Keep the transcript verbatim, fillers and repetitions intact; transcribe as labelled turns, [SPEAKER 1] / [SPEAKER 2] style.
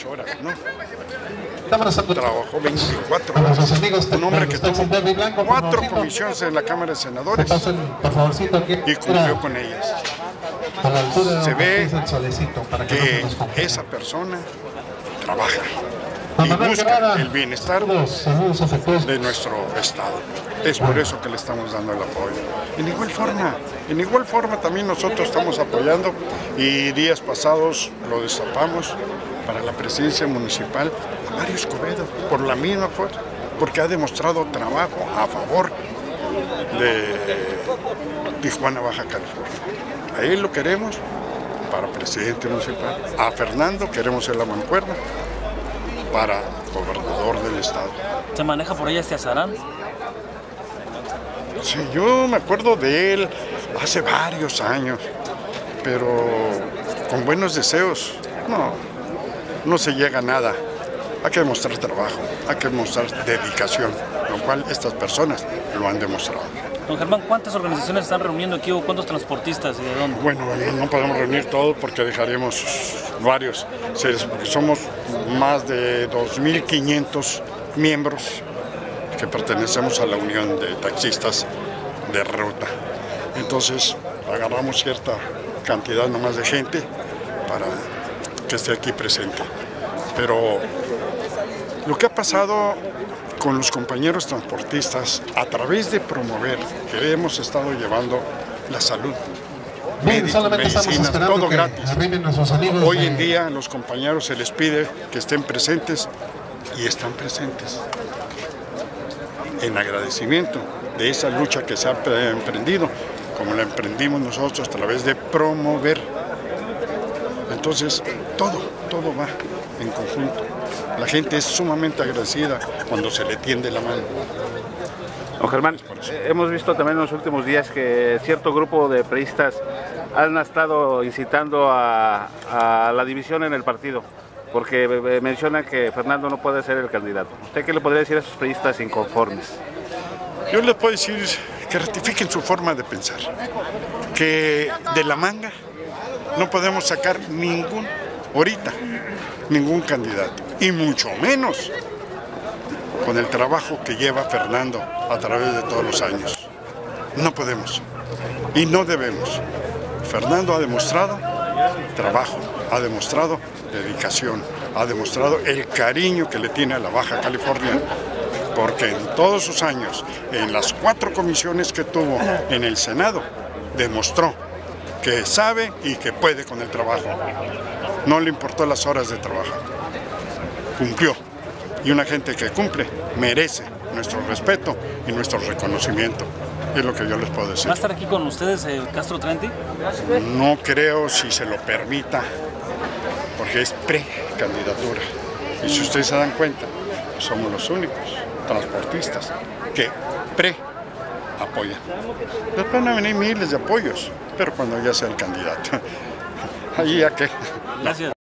[SPEAKER 1] horas, ¿no?
[SPEAKER 2] Trabajó
[SPEAKER 1] veinticuatro horas. Un hombre que tuvo cuatro comisiones en la Cámara de Senadores y cumplió con ellas. Se ve que esa persona trabaja y busca el bienestar de nuestro Estado. Es por eso que le estamos dando el apoyo. En igual forma, en igual forma también nosotros estamos apoyando y días pasados lo destapamos para la presidencia municipal a Mario Escobedo, por la misma fuerza, porque ha demostrado trabajo a favor de Tijuana, Baja California. A él lo queremos para presidente municipal, a Fernando queremos en la mancuerna para gobernador del estado.
[SPEAKER 3] ¿Se maneja por ahí hacia Sarán?
[SPEAKER 1] Sí, yo me acuerdo de él hace varios años, pero con buenos deseos, no, no se llega a nada. Hay que demostrar trabajo, hay que demostrar dedicación, lo cual estas personas lo han demostrado.
[SPEAKER 3] Don Germán, ¿cuántas organizaciones están reuniendo aquí o cuántos transportistas y de dónde?
[SPEAKER 1] Bueno, no podemos reunir todos porque dejaríamos varios. Somos más de dos mil quinientos miembros que pertenecemos a la Unión de Taxistas de Ruta. Entonces, agarramos cierta cantidad nomás de gente para que esté aquí presente. Pero lo que ha pasado con los compañeros transportistas a través de promover que hemos estado llevando la salud,
[SPEAKER 2] Bien,
[SPEAKER 1] médicos, medicinas, todo
[SPEAKER 2] que
[SPEAKER 1] gratis. Hoy en día a los compañeros se les pide que estén presentes y están presentes en agradecimiento de esa lucha que se ha emprendido, como la emprendimos nosotros a través de promover. Entonces, todo, todo va en conjunto. La gente es sumamente agradecida cuando se le tiende la mano.
[SPEAKER 4] Don Germán, hemos visto también en los últimos días que cierto grupo de priistas han estado incitando a, a la división en el partido, porque mencionan que Fernando no puede ser el candidato. ¿Usted qué le podría decir a esos priistas inconformes?
[SPEAKER 1] Yo les puedo decir que rectifiquen su forma de pensar, que de la manga no podemos sacar ningún, ahorita, ningún candidato, y mucho menos con el trabajo que lleva Fernando a través de todos los años. No podemos y no debemos. Fernando ha demostrado trabajo, ha demostrado dedicación, ha demostrado el cariño que le tiene a la Baja California, porque en todos sus años, en las cuatro comisiones que tuvo en el Senado, demostró que sabe y que puede con el trabajo. No le importó las horas de trabajo. Cumplió. Y una gente que cumple merece nuestro respeto y nuestro reconocimiento. Es lo que yo les puedo decir.
[SPEAKER 3] ¿Va a estar aquí con ustedes eh, Castro Trenti?
[SPEAKER 1] No creo, si se lo permita, porque es precandidatura. Y si ustedes se dan cuenta, somos los únicos transportistas que pre-apoyan. Después van a venir miles de apoyos, pero cuando ya sea el candidato. Allí ya que.
[SPEAKER 3] Gracias.